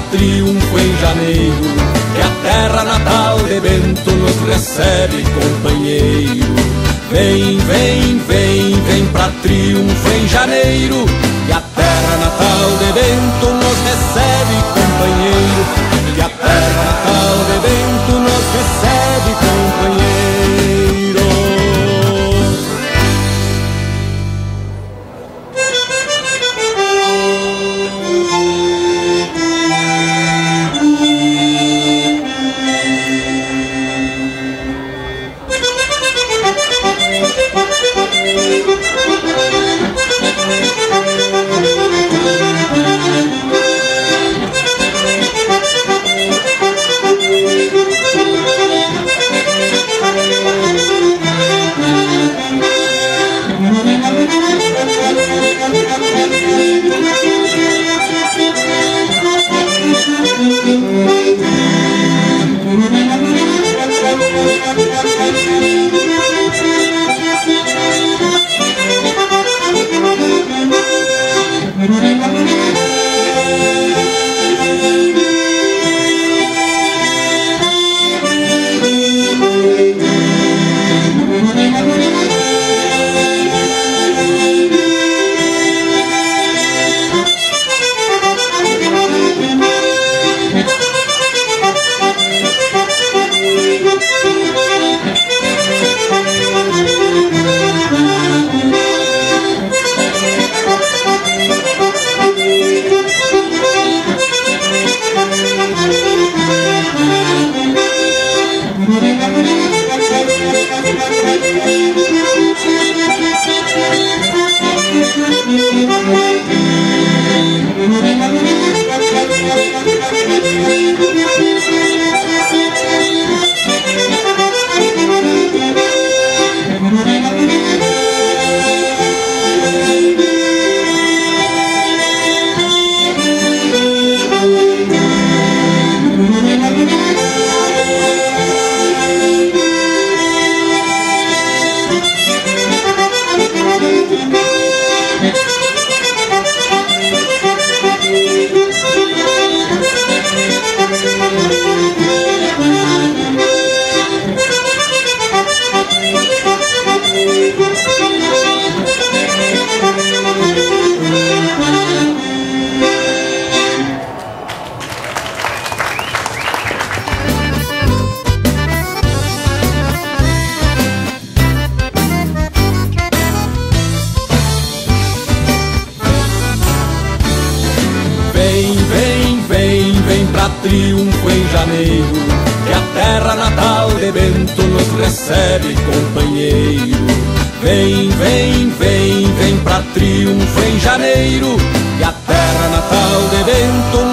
triunfo em janeiro, que a terra natal de Bento nos recebe, companheiro. Vem, vem, vem, vem pra triunfo em janeiro, que a terra natal de Bento nos recebe, companheiro. Que a terra natal de Bento nos recebe, companheiro. Triunfo em janeiro, que a terra natal de Bento nos recebe, companheiro. Vem, vem, vem, vem pra triunfo em janeiro, que a terra natal de Bento